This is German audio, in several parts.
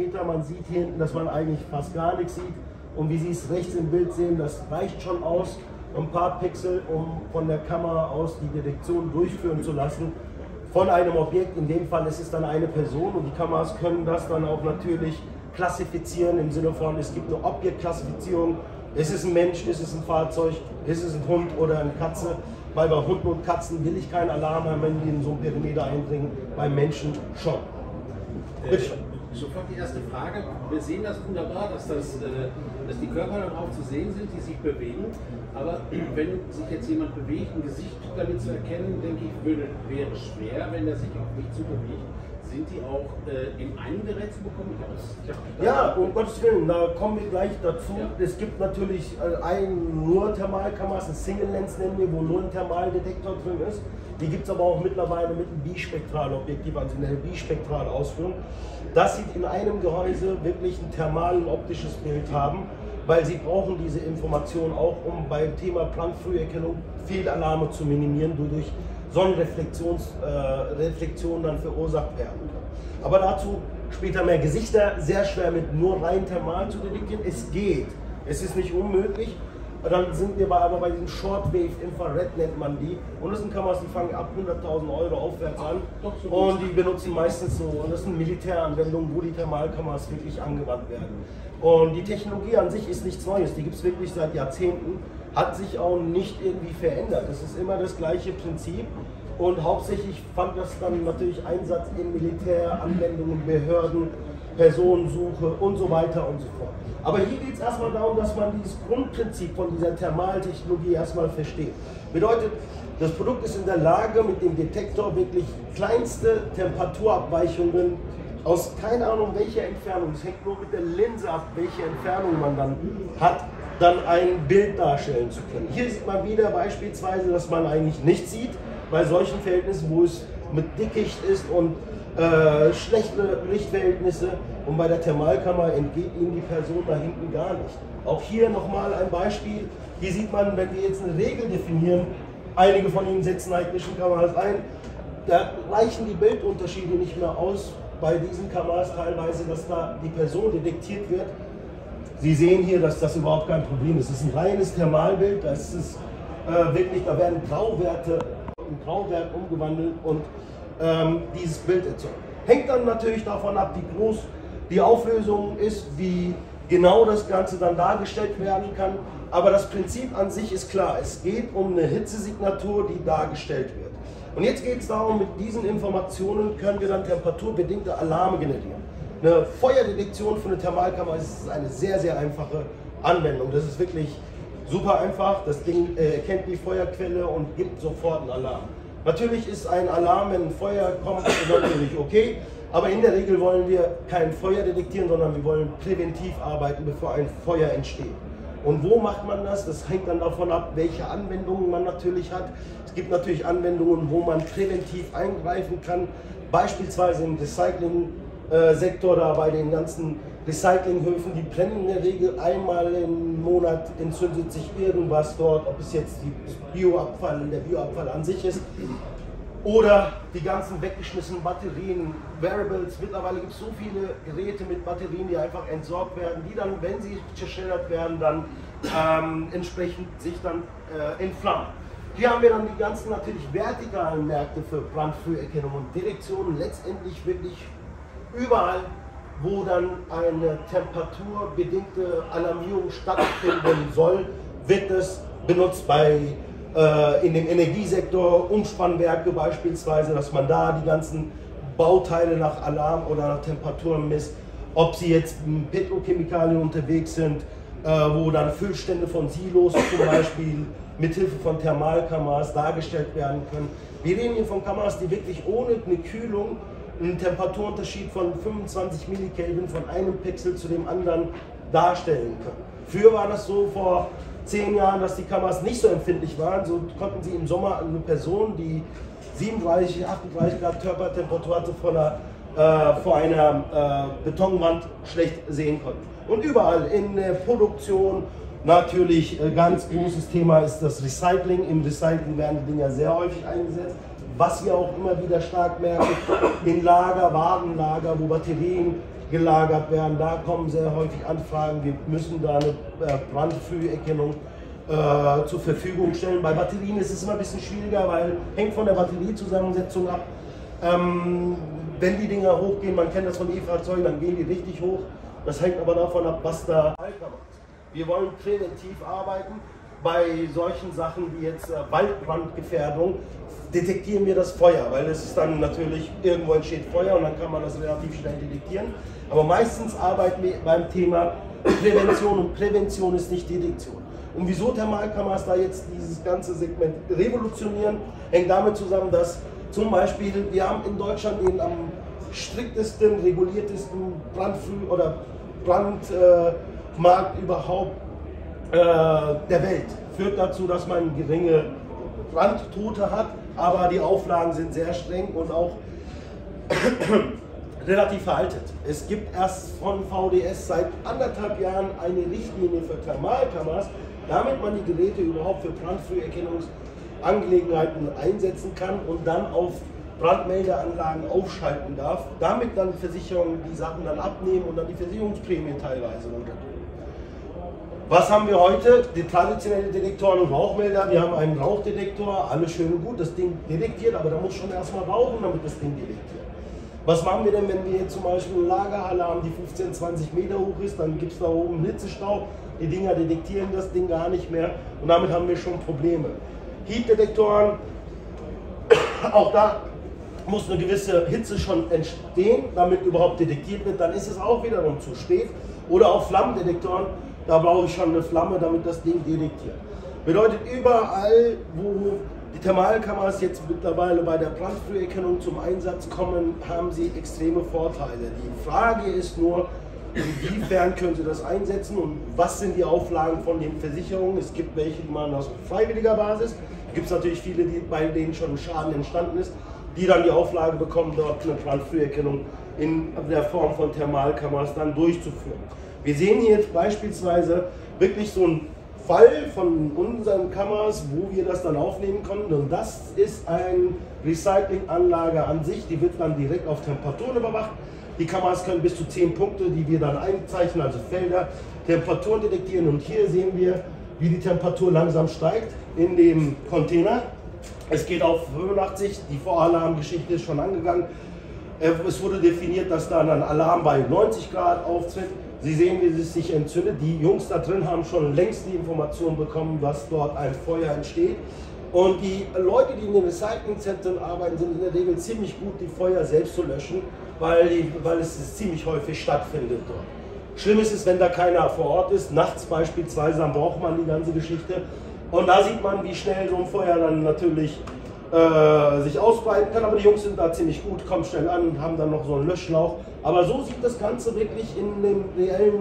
Meter. Man sieht hier hinten, dass man eigentlich fast gar nichts sieht. Und wie Sie es rechts im Bild sehen, das reicht schon aus, ein paar Pixel, um von der Kamera aus die Detektion durchführen zu lassen von einem Objekt. In dem Fall ist es dann eine Person und die Kameras können das dann auch natürlich klassifizieren im Sinne von, es gibt eine Objektklassifizierung, ist es ein Mensch, ist es ein Fahrzeug, ist es ein Hund oder eine Katze. Weil bei Hunden und Katzen will ich keinen Alarm haben, wenn die in so einen Perimeter eindringen, bei Menschen schon. Sofort die erste Frage. Wir sehen das wunderbar, dass die Körper dann auch zu sehen sind, die sich bewegen. Aber wenn sich jetzt jemand bewegt, ein Gesicht damit zu erkennen, denke ich, wäre schwer, wenn er sich auf mich zubewegt. Sind die auch in einem Gerät zu bekommen? Ja, um Gottes Willen, da kommen wir gleich dazu. Ja. Es gibt natürlich nur Thermalkameras, ein Single Lens nennen wir, wo nur ein Thermaldetektor drin ist. Die gibt es aber auch mittlerweile mit einem Bispektralobjektiv, also in der bispektralen Ausführung. Dass sie in einem Gehäuse wirklich ein thermal- und optisches Bild haben, weil sie brauchen diese Information auch, um beim Thema Brandfrüherkennung Fehlalarme zu minimieren, wodurch Sonnenreflexion dann verursacht werden kann. Aber dazu später mehr. Gesichter sehr schwer mit nur rein thermal zu detektieren. Es geht, es ist nicht unmöglich. Dann sind wir aber bei diesem Shortwave Infrared nennt man die. Und das sind Kameras, die fangen ab 100.000 € aufwärts an. Und die benutzen meistens so, und das sind Militäranwendungen, wo die Thermalkameras wirklich angewandt werden. Und die Technologie an sich ist nichts Neues, die gibt es wirklich seit Jahrzehnten, hat sich auch nicht irgendwie verändert. Es ist immer das gleiche Prinzip. Und hauptsächlich fand das dann natürlich Einsatz in Militäranwendungen, Behörden, Personensuche und so weiter und so fort. Aber hier geht es erstmal darum, dass man dieses Grundprinzip von dieser Thermaltechnologie erstmal versteht. Bedeutet, das Produkt ist in der Lage, mit dem Detektor wirklich kleinste Temperaturabweichungen aus keine Ahnung welcher Entfernung, es hängt nur mit der Linse ab, welche Entfernung man dann hat, dann ein Bild darstellen zu können. Hier sieht man wieder beispielsweise, dass man eigentlich nichts sieht, bei solchen Verhältnissen, wo es mit Dickicht ist und schlechte Lichtverhältnisse, und bei der Thermalkamera entgeht Ihnen die Person da hinten gar nicht. Auch hier nochmal ein Beispiel. Hier sieht man, wenn wir jetzt eine Regel definieren, einige von Ihnen setzen heidnischen Kameras ein, da reichen die Bildunterschiede nicht mehr aus bei diesen Kameras teilweise, dass da die Person detektiert wird. Sie sehen hier, dass das überhaupt kein Problem ist. Es ist ein reines Thermalbild, das ist wirklich, da werden Grauwerte in Grauwert umgewandelt und dieses Bild erzeugt. Hängt dann natürlich davon ab, wie groß die Auflösung ist, wie genau das Ganze dann dargestellt werden kann. Aber das Prinzip an sich ist klar. Es geht um eine Hitzesignatur, die dargestellt wird. Und jetzt geht es darum, mit diesen Informationen können wir dann temperaturbedingte Alarme generieren. Eine Feuerdetektion für eine Thermalkamera ist eine sehr, sehr einfache Anwendung. Das ist wirklich super einfach. Das Ding erkennt die Feuerquelle und gibt sofort einen Alarm. Natürlich ist ein Alarm, wenn ein Feuer kommt, natürlich okay, aber in der Regel wollen wir kein Feuer detektieren, sondern wir wollen präventiv arbeiten, bevor ein Feuer entsteht. Und wo macht man das? Das hängt dann davon ab, welche Anwendungen man natürlich hat. Es gibt natürlich Anwendungen, wo man präventiv eingreifen kann, beispielsweise im Recycling-Sektor, da bei den ganzen Recyclinghöfen, die brennen in der Regel einmal im Monat, entzündet sich irgendwas dort, ob es jetzt der Bioabfall an sich ist oder die ganzen weggeschmissenen Batterien, Wearables. Mittlerweile gibt es so viele Geräte mit Batterien, die einfach entsorgt werden, die dann, wenn sie zerschreddert werden, dann entsprechend sich dann entflammen. Hier haben wir dann die ganzen natürlich vertikalen Märkte für Brandfrüherkennung und Detektion, letztendlich wirklich überall, wo dann eine temperaturbedingte Alarmierung stattfinden soll, wird es benutzt in dem Energiesektor, Umspannwerke beispielsweise, dass man da die ganzen Bauteile nach Alarm oder nach Temperatur misst, ob sie jetzt in Petrochemikalien unterwegs sind, wo dann Füllstände von Silos zum Beispiel mithilfe von Thermalkameras dargestellt werden können. Wir reden hier von Kameras, die wirklich ohne eine Kühlung einen Temperaturunterschied von 25 Millikelvin von einem Pixel zu dem anderen darstellen können. Früher war das so vor 10 Jahren, dass die Kameras nicht so empfindlich waren. So konnten sie im Sommer eine Person, die 37, 38 Grad Körpertemperatur hatte, vor einer Betonwand schlecht sehen konnten. Und überall in der Produktion natürlich ganz großes Thema ist das Recycling. Im Recycling werden die Dinger sehr häufig eingesetzt, was wir auch immer wieder stark merken, in Lager, Warenlager, wo Batterien gelagert werden, da kommen sehr häufig Anfragen, wir müssen da eine Brandfrüherkennung zur Verfügung stellen. Bei Batterien ist es immer ein bisschen schwieriger, weil hängt von der Batteriezusammensetzung ab. Wenn die Dinger hochgehen, man kennt das von E-Fahrzeugen, dann gehen die richtig hoch. Das hängt aber davon ab, was da macht. Wir wollen präventiv arbeiten. Bei solchen Sachen wie jetzt Waldbrandgefährdung detektieren wir das Feuer, weil es ist dann natürlich, irgendwo entsteht Feuer und dann kann man das relativ schnell detektieren. Aber meistens arbeiten wir beim Thema Prävention und Prävention ist nicht Detektion. Und wieso Thermalkameras da jetzt dieses ganze Segment revolutionieren, hängt damit zusammen, dass zum Beispiel wir haben in Deutschland den am striktesten, reguliertesten Brandmarkt überhaupt der Welt. Führt dazu, dass man geringe Brandtote hat, aber die Auflagen sind sehr streng und auch relativ veraltet. Es gibt erst von VDS seit 1,5 Jahren eine Richtlinie für Thermalkameras, damit man die Geräte überhaupt für Brandfrüherkennungsangelegenheiten einsetzen kann und dann auf Brandmeldeanlagen aufschalten darf, damit dann Versicherungen die Sachen dann abnehmen und dann die Versicherungsprämie teilweise runterdrücken. Was haben wir heute? Die traditionellen Detektoren und Rauchmelder. Wir haben einen Rauchdetektor, alles schön und gut, das Ding detektiert, aber da muss schon erstmal rauchen, damit das Ding detektiert. Was machen wir denn, wenn wir jetzt zum Beispiel eine Lagerhalle haben, die 15, 20 Meter hoch ist, dann gibt es da oben Hitzestau, die Dinger detektieren das Ding gar nicht mehr und damit haben wir schon Probleme. Heatdetektoren, auch da muss eine gewisse Hitze schon entstehen, damit überhaupt detektiert wird, dann ist es auch wiederum zu spät. Oder auch Flammendetektoren, da brauche ich schon eine Flamme, damit das Ding detektiert. Bedeutet, überall, wo die Thermalkameras jetzt mittlerweile bei der Brandfrüherkennung zum Einsatz kommen, haben sie extreme Vorteile. Die Frage ist nur, inwiefern können Sie das einsetzen und was sind die Auflagen von den Versicherungen? Es gibt welche, die machen das auf freiwilliger Basis. Es gibt natürlich viele, bei denen schon ein Schaden entstanden ist, die dann die Auflage bekommen, dort eine Brandfrüherkennung in der Form von Thermalkameras dann durchzuführen. Wir sehen hier jetzt beispielsweise wirklich so einen Fall von unseren Kameras, wo wir das dann aufnehmen konnten. Und das ist eine Recyclinganlage an sich, die wird dann direkt auf Temperaturen überwacht. Die Kameras können bis zu 10 Punkte, die wir dann einzeichnen, also Felder, Temperaturen detektieren. Und hier sehen wir, wie die Temperatur langsam steigt in dem Container. Es geht auf 85, die Voralarmgeschichte ist schon angegangen. Es wurde definiert, dass dann ein Alarm bei 90 Grad auftritt. Sie sehen, wie es sich entzündet. Die Jungs da drin haben schon längst die Information bekommen, dass dort ein Feuer entsteht. Und die Leute, die in den Recyclingzentren arbeiten, sind in der Regel ziemlich gut, die Feuer selbst zu löschen, weil es ziemlich häufig stattfindet dort. Schlimm ist es, wenn da keiner vor Ort ist, nachts beispielsweise, dann braucht man die ganze Geschichte. Und da sieht man, wie schnell so ein Feuer dann natürlich sich ausbreiten kann, aber die Jungs sind da ziemlich gut, kommen schnell an und haben dann noch so einen Löschschlauch. Aber so sieht das Ganze wirklich in dem reellen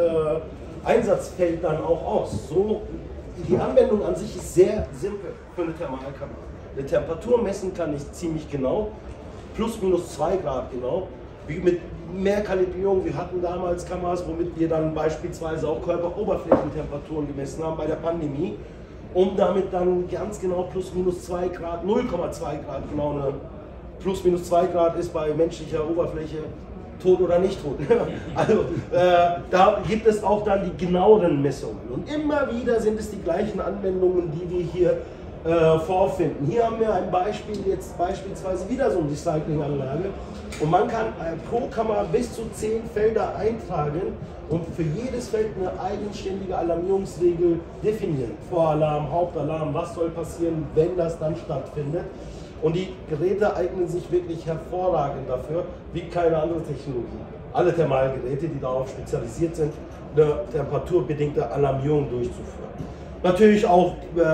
Einsatzfeld dann auch aus. So, die Anwendung an sich ist sehr simpel für eine Thermalkamera. Eine Temperatur messen kann ich ziemlich genau, plus minus 2 Grad genau. Wie mit mehr Kalibrierung, wir hatten damals Kameras, womit wir dann beispielsweise auch Körperoberflächentemperaturen gemessen haben bei der Pandemie, um damit dann ganz genau plus minus 2 Grad, 0,2 Grad genau eine plus minus 2 Grad ist bei menschlicher Oberfläche tot oder nicht tot. Also da gibt es auch dann die genaueren Messungen. Und immer wieder sind es die gleichen Anwendungen, die wir hier vorfinden. Hier haben wir ein Beispiel, jetzt beispielsweise wieder so eine Recyclinganlage. Und man kann pro Kamera bis zu 10 Felder eintragen und für jedes Feld eine eigenständige Alarmierungsregel definieren. Voralarm, Hauptalarm, was soll passieren, wenn das dann stattfindet. Und die Geräte eignen sich wirklich hervorragend dafür, wie keine andere Technologie. Alle Thermalgeräte, die darauf spezialisiert sind, eine temperaturbedingte Alarmierung durchzuführen. Natürlich auch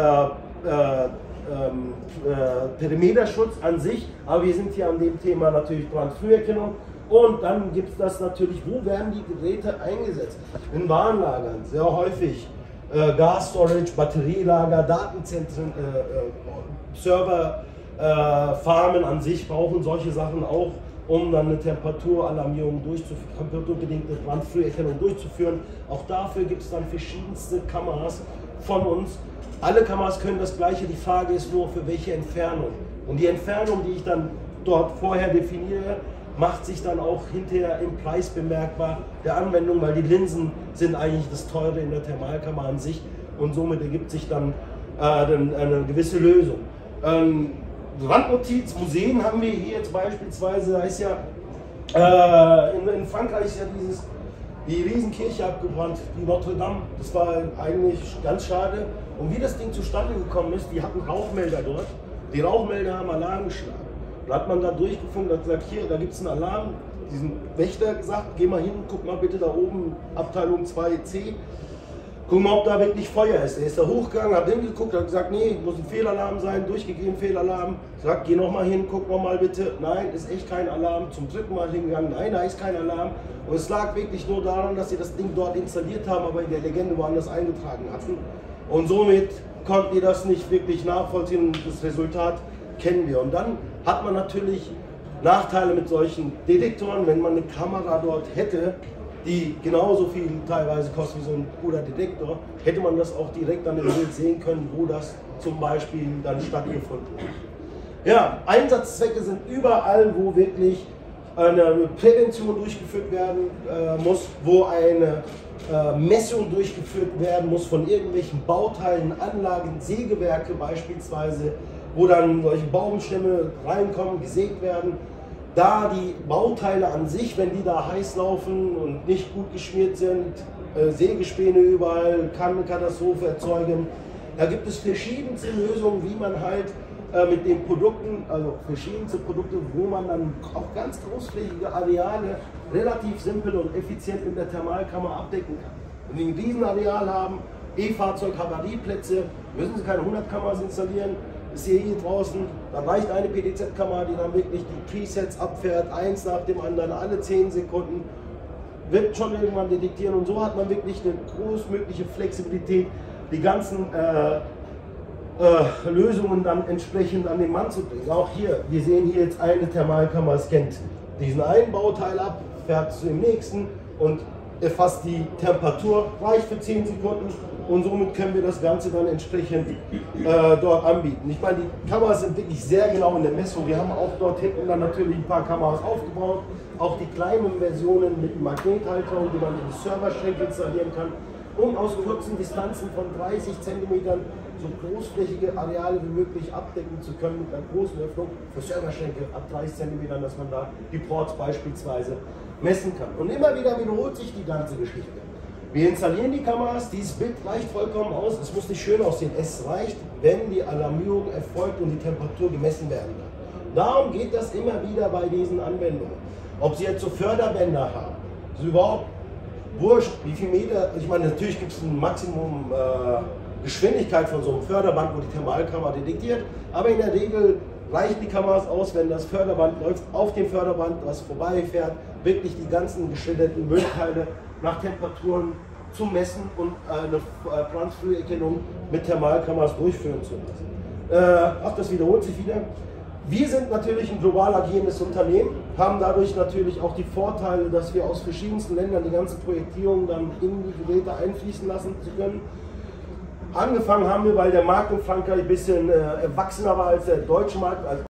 Perimeterschutz an sich, aber wir sind hier an dem Thema natürlich Brandfrüherkennung. Und dann gibt es das natürlich, wo werden die Geräte eingesetzt? In Warenlagern, sehr häufig. Gas-Storage, Batterielager, Datenzentren, Server, Farmen an sich brauchen solche Sachen auch, um dann eine Temperaturalarmierung durchzuführen, temperaturbedingte Brandfrüherkennung durchzuführen. Auch dafür gibt es dann verschiedenste Kameras von uns. Alle Kameras können das Gleiche, die Frage ist nur, für welche Entfernung. Und die Entfernung, die ich dann dort vorher definiere, macht sich dann auch hinterher im Preis bemerkbar der Anwendung, weil die Linsen sind eigentlich das Teure in der Thermalkammer an sich und somit ergibt sich dann eine gewisse Lösung. Randnotiz, Museen haben wir hier jetzt beispielsweise, da ist ja in Frankreich ist ja die Riesenkirche abgebrannt, die Notre Dame, das war eigentlich ganz schade. Und wie das Ding zustande gekommen ist, die hatten Rauchmelder dort, die Rauchmelder haben Alarm geschlagen. Da hat man da durchgefunden, hat gesagt, hier, da gibt es einen Alarm, diesen Wächter gesagt, geh mal hin, guck mal bitte da oben, Abteilung 2C, guck mal, ob da wirklich Feuer ist. Er ist da hochgegangen, hat hingeguckt, hat gesagt, nee, muss ein Fehlalarm sein, durchgegeben, Fehlalarm. Sagt, geh nochmal hin, guck nochmal bitte. Nein, ist echt kein Alarm. Zum dritten Mal hingegangen, nein, da ist kein Alarm. Und es lag wirklich nur daran, dass sie das Ding dort installiert haben, aber in der Legende woanders eingetragen hatten. Und somit konnten die das nicht wirklich nachvollziehen und das Resultat kennen wir. Und dann hat man natürlich Nachteile mit solchen Detektoren, wenn man eine Kamera dort hätte, die genauso viel teilweise kostet wie so ein guter Detektor, hätte man das auch direkt an dem Bild sehen können, wo das zum Beispiel dann stattgefunden hat. Ja, Einsatzzwecke sind überall, wo wirklich eine Prävention durchgeführt werden muss, wo eine Messung durchgeführt werden muss von irgendwelchen Bauteilen, Anlagen, Sägewerke beispielsweise, wo dann solche Baumstämme reinkommen, gesägt werden. Da die Bauteile an sich, wenn die da heiß laufen und nicht gut geschmiert sind, Sägespäne überall, kann eine Katastrophe erzeugen. Da gibt es verschiedenste Lösungen, wie man halt mit den Produkten, also verschiedenste Produkte, wo man dann auch ganz großflächige Areale relativ simpel und effizient in der Thermalkammer abdecken kann. Wenn Sie ein Riesenareal haben, E-Fahrzeug-Havarieplätze, müssen Sie keine 100 Kameras installieren. Ist hier draußen, da reicht eine PDZ-Kamera, die dann wirklich die Presets abfährt, eins nach dem anderen, alle 10 Sekunden, wird schon irgendwann detektieren und so hat man wirklich eine großmögliche Flexibilität, die ganzen Lösungen dann entsprechend an den Mann zu bringen. Auch hier, wir sehen hier jetzt eine Thermalkammer, scannt diesen einen Bauteil ab, fährt zu dem nächsten und erfasst die Temperatur, reicht für 10 Sekunden und somit können wir das Ganze dann entsprechend dort anbieten. Ich meine, die Kameras sind wirklich sehr genau in der Messung. Wir haben auch dort hinten dann natürlich ein paar Kameras aufgebaut, auch die kleinen Versionen mit Magnethalterung, die man in die Serverschränke installieren kann, um aus kurzen Distanzen von 30 cm so großflächige Areale wie möglich abdecken zu können mit einer großen Öffnung für Serverschränke ab 30 cm, dass man da die Ports beispielsweise messen kann. Und immer wieder wiederholt sich die ganze Geschichte. Wir installieren die Kameras, dieses Bild reicht vollkommen aus, es muss nicht schön aussehen, es reicht, wenn die Alarmierung erfolgt und die Temperatur gemessen werden kann. Darum geht das immer wieder bei diesen Anwendungen. Ob Sie jetzt so Förderbänder haben, ist überhaupt wurscht, wie viel Meter, ich meine, natürlich gibt es ein Maximum Geschwindigkeit von so einem Förderband, wo die Thermalkamera detektiert, aber in der Regel reichen die Kameras aus, wenn das Förderband läuft, auf dem Förderband, was vorbeifährt, wirklich die ganzen geschilderten Müllteile nach Temperaturen zu messen und eine Brandfrüherkennung mit Thermalkameras durchführen zu lassen. Auch das wiederholt sich wieder. Wir sind natürlich ein global agierendes Unternehmen, haben dadurch natürlich auch die Vorteile, dass wir aus verschiedensten Ländern die ganzen Projektierungen dann in die Geräte einfließen lassen zu können. Angefangen haben wir, weil der Markt in Frankreich ein bisschen erwachsener war als der deutsche Markt.